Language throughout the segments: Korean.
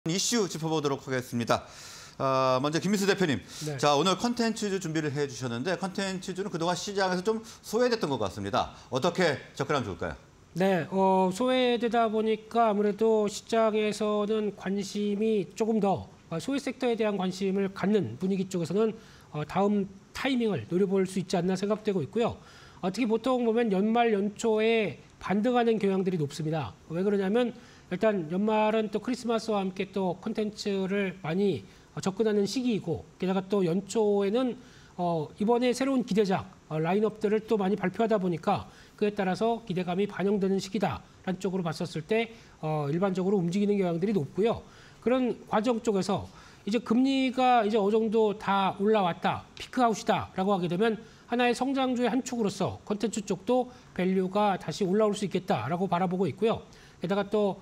이슈 짚어보도록 하겠습니다. 먼저 김민수 대표님, 네. 자 오늘 컨텐츠주 준비를 해주셨는데 컨텐츠주는 그동안 시장에서 좀 소외됐던 것 같습니다. 어떻게 접근하면 좋을까요? 네, 소외되다 보니까 아무래도 시장에서는 관심이 조금 더 소외 섹터에 대한 관심을 갖는 분위기 쪽에서는 다음 타이밍을 노려볼 수 있지 않나 생각되고 있고요. 특히 보통 보면 연말 연초에 반등하는 경향들이 높습니다. 왜 그러냐면 일단 연말은 또 크리스마스와 함께 또 콘텐츠를 많이 접근하는 시기이고 게다가 또 연초에는 이번에 새로운 기대작 라인업들을 또 많이 발표하다 보니까 그에 따라서 기대감이 반영되는 시기다라는 쪽으로 봤었을 때 일반적으로 움직이는 경향들이 높고요. 그런 과정 쪽에서 이제 금리가 이제 어느 정도 다 올라왔다, 피크아웃이다라고 하게 되면 하나의 성장주의 한 축으로서 콘텐츠 쪽도 밸류가 다시 올라올 수 있겠다라고 바라보고 있고요. 게다가 또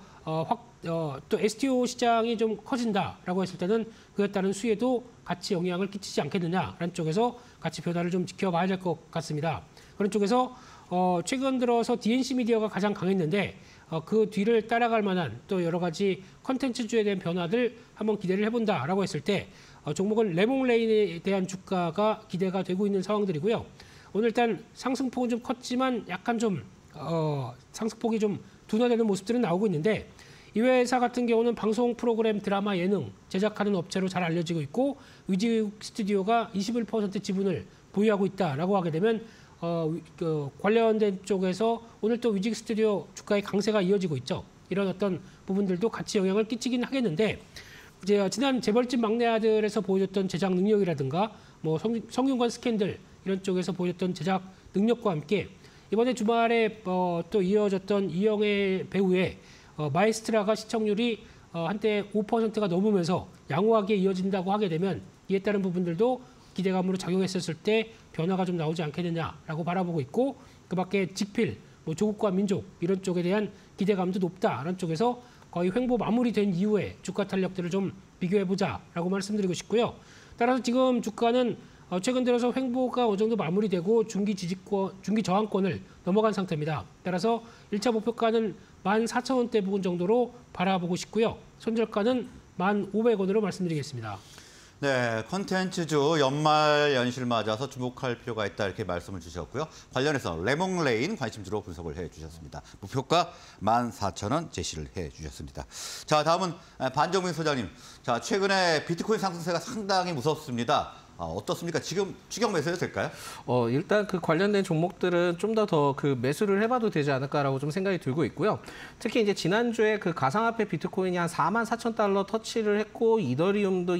STO 시장이 좀 커진다라고 했을 때는 그에 따른 수혜도 같이 영향을 끼치지 않겠느냐라는 쪽에서 같이 변화를 좀 지켜봐야 될 것 같습니다. 그런 쪽에서 최근 들어서 DNC 미디어가 가장 강했는데 그 뒤를 따라갈 만한 또 여러 가지 컨텐츠주에 대한 변화들 한번 기대를 해본다라고 했을 때 종목은 레몽레인에 대한 주가가 기대가 되고 있는 상황들이고요. 오늘 일단 상승폭은 좀 컸지만 약간 좀 상승폭이 좀 둔화되는 모습들은 나오고 있는데 이 회사 같은 경우는 방송 프로그램, 드라마, 예능 제작하는 업체로 잘 알려지고 있고 위직 스튜디오가 21% 지분을 보유하고 있다라고 하게 되면 관련된 쪽에서 오늘 또 위직 스튜디오 주가의 강세가 이어지고 있죠. 이런 어떤 부분들도 같이 영향을 끼치긴 하겠는데 이제 지난 재벌집 막내 아들에서 보여줬던 제작 능력이라든가 뭐 성균관 스캔들 이런 쪽에서 보여줬던 제작 능력과 함께 이번에 주말에 또 이어졌던 이영애 배우의 마에스트라가 시청률이 한때 5%가 넘으면서 양호하게 이어진다고 하게 되면 이에 따른 부분들도 기대감으로 작용했었을 때 변화가 좀 나오지 않겠느냐라고 바라보고 있고 그밖에 직필, 뭐 조국과 민족 이런 쪽에 대한 기대감도 높다라는 쪽에서 거의 횡보 마무리된 이후에 주가 탄력들을 좀 비교해보자라고 말씀드리고 싶고요. 따라서 지금 주가는 최근 들어서 횡보가 어느 정도 마무리되고 중기 저항권을 넘어간 상태입니다. 따라서 1차 목표가는 14,000원대 부근 정도로 바라보고 싶고요. 손절가는 1,500원으로 말씀드리겠습니다. 네, 컨텐츠주 연말 연시를 맞아서 주목할 필요가 있다 이렇게 말씀을 주셨고요. 관련해서 레몽레인 관심주로 분석을 해주셨습니다. 목표가 14,000원 제시를 해주셨습니다. 자, 다음은 반정민 소장님. 자, 최근에 비트코인 상승세가 상당히 무섭습니다. 어떻습니까? 지금 추격 매수해도 될까요? 일단 그 관련된 종목들은 좀 더 그 매수를 해봐도 되지 않을까라고 좀 생각이 들고 있고요. 특히 이제 지난주에 그 가상화폐 비트코인이 한 44,000달러 터치를 했고 이더리움도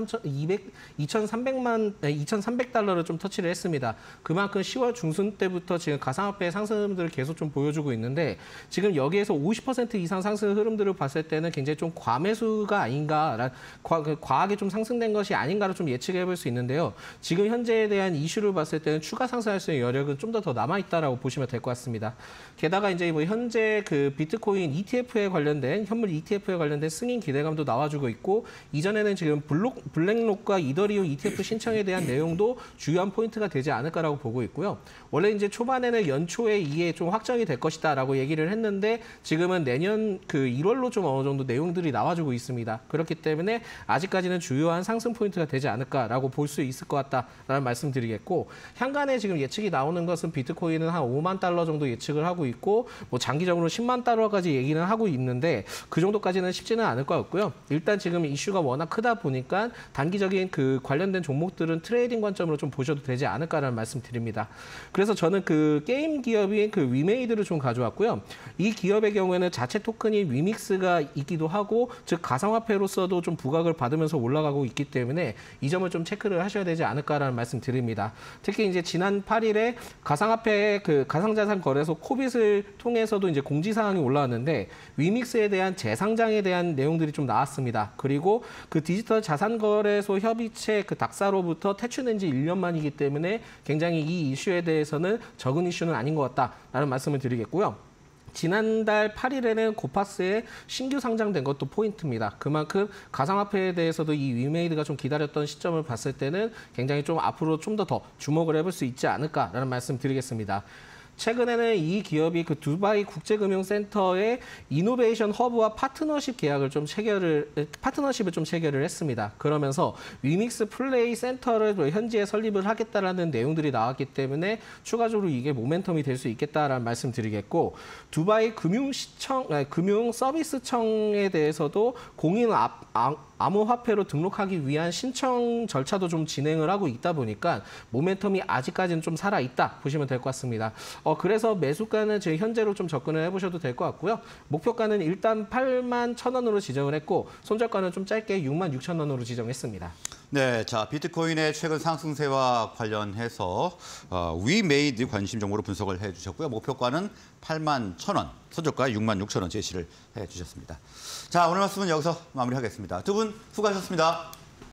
2,300달러를 좀 터치를 했습니다. 그만큼 10월 중순 때부터 지금 가상화폐 상승 흐름들을 계속 좀 보여주고 있는데 지금 여기에서 50% 이상 상승 흐름들을 봤을 때는 굉장히 좀 과매수가 아닌가, 과하게 좀 상승된 것이 아닌가를 좀 예측해 볼 수 있는데 지금 현재에 대한 이슈를 봤을 때는 추가 상승할 수 있는 여력은 좀 더 남아있다라고 보시면 될 것 같습니다. 게다가 이제 뭐 현재 그 비트코인 ETF에 관련된 현물 ETF에 관련된 승인 기대감도 나와주고 있고 이전에는 지금 블랙록과 이더리움 ETF 신청에 대한 내용도 주요한 포인트가 되지 않을까라고 보고 있고요. 원래 이제 초반에는 연초에 이게 좀 확정이 될 것이다라고 얘기를 했는데 지금은 내년 그 1월로 좀 어느 정도 내용들이 나와주고 있습니다. 그렇기 때문에 아직까지는 주요한 상승 포인트가 되지 않을까라고 볼 수 있을 것 같다라는 말씀드리겠고 향간에 지금 예측이 나오는 것은 비트코인은 한 5만 달러 정도 예측을 하고 있고 뭐 장기적으로 10만 달러까지 얘기는 하고 있는데 그 정도까지는 쉽지는 않을 것 같고요. 일단 지금 이슈가 워낙 크다 보니까 단기적인 그 관련된 종목들은 트레이딩 관점으로 좀 보셔도 되지 않을까라는 말씀드립니다. 그래서 저는 그 게임 기업인 그 위메이드를 좀 가져왔고요. 이 기업의 경우에는 자체 토큰인 위믹스가 있기도 하고 즉 가상화폐로서도 좀 부각을 받으면서 올라가고 있기 때문에 이 점을 좀 체크를 하셔야 되지 않을까라는 말씀 드립니다. 특히 이제 지난 8일에 가상화폐 그 가상자산 거래소 코빗을 통해서도 이제 공지사항이 올라왔는데 위믹스에 대한 재상장에 대한 내용들이 좀 나왔습니다. 그리고 그 디지털 자산거래소 협의체 그 닥사로부터 퇴출된 지 1년 만이기 때문에 굉장히 이 이슈에 대해서는 적은 이슈는 아닌 것 같다라는 말씀을 드리겠고요. 지난달 8일에는 고파스에 신규 상장된 것도 포인트입니다. 그만큼 가상화폐에 대해서도 이 위메이드가 좀 기다렸던 시점을 봤을 때는 굉장히 좀 앞으로 좀 더 주목을 해볼 수 있지 않을까라는 말씀 드리겠습니다. 최근에는 이 기업이 그 두바이 국제금융센터의 이노베이션 허브와 파트너십을 좀 체결을 했습니다. 그러면서 위믹스 플레이 센터를 현지에 설립을 하겠다라는 내용들이 나왔기 때문에 추가적으로 이게 모멘텀이 될 수 있겠다라는 말씀드리겠고, 두바이 금융 서비스청에 대해서도 공인 암호화폐로 등록하기 위한 신청 절차도 좀 진행을 하고 있다 보니까 모멘텀이 아직까지는 좀 살아있다 보시면 될 것 같습니다. 그래서 매수가는 지금 현재로 좀 접근을 해보셔도 될 것 같고요. 목표가는 일단 81,000원으로 지정을 했고, 손절가는 좀 짧게 66,000원으로 지정했습니다. 네, 자 비트코인의 최근 상승세와 관련해서 위메이드 관심 정보로 분석을 해주셨고요. 목표가는 81,000원, 손절가 66,000원 제시를 해주셨습니다. 자, 오늘 말씀은 여기서 마무리하겠습니다. 두 분 수고하셨습니다.